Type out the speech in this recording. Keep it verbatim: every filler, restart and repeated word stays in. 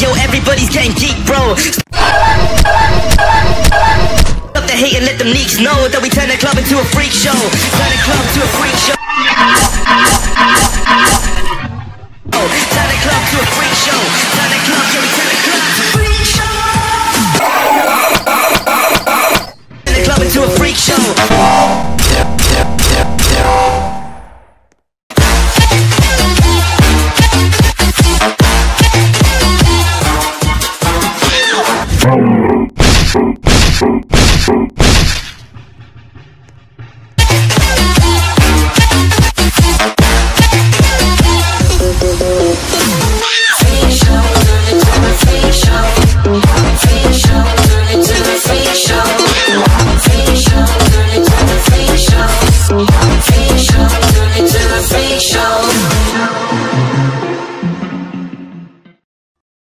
Yo, everybody's getting geek, bro. Stop the hate and let them leaks know that we turn the club into a freak show. Turn the club to a freak show. Oh, turn the club to a freak show. Turn the club, yeah, we turn the club to a freak show. Turn the club into a freak show.